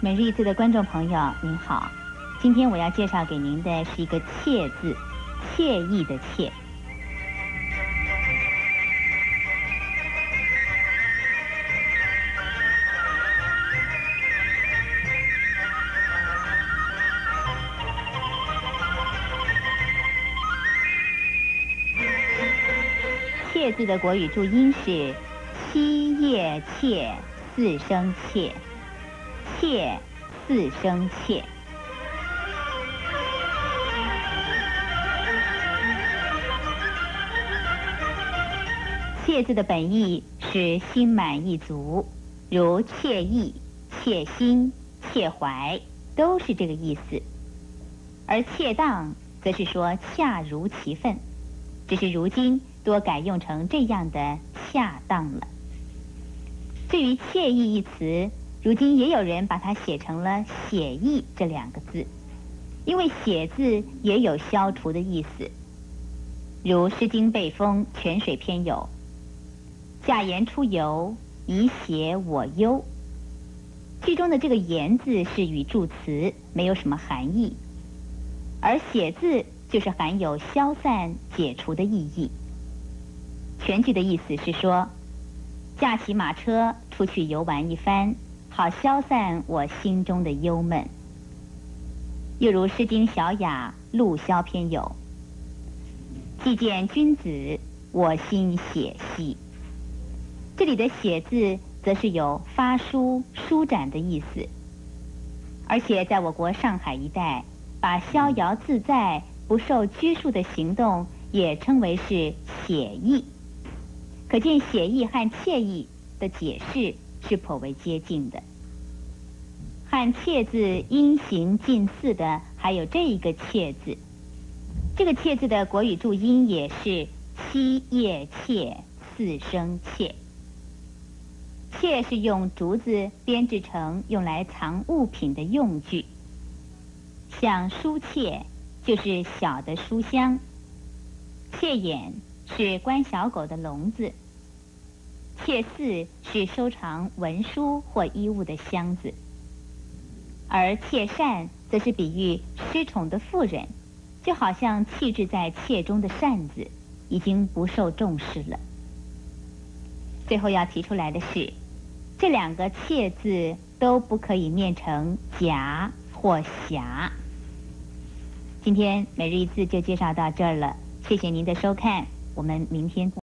每日一字的观众朋友您好，今天我要介绍给您的是一个惬字，惬意的惬。惬字的国语注音是七叶切四声切，切四声切。惬字的本意是心满意足，如惬意、惬心、惬怀都是这个意思。而恰当则是说恰如其分，只是如今多改用成这样的恰当了。至于惬意一词，如今也有人把它写成了写意这两个字，因为写字也有消除的意思。如《诗经·背风·泉水篇》有驾言出游，以写我忧。句中的这个言字是语助词，没有什么含义，而写字就是含有消散解除的意义。全句的意思是说，驾骑马车出去游玩一番，好消散我心中的忧闷。又如《诗经·小雅·陆萧篇》有既见君子，我心写兮。这里的写字则是有发书舒展的意思，而且在我国上海一带，把逍遥自在不受拘束的行动也称为是写意，可见写意和惬意的解释是颇为接近的。和惬字音形近似的还有这一个切字，这个切字的国语注音也是七叶切四声切。切是用竹子编制成用来藏物品的用具，像书切就是小的书箱，切眼是关小狗的笼子，切寺是收藏文书或衣物的箱子，而切扇则是比喻失宠的妇人，就好像弃置在切中的扇子已经不受重视了。最后要提出来的是，这两个切字都不可以念成夹或匣。今天每日一字就介绍到这儿了，谢谢您的收看，我们明天再见。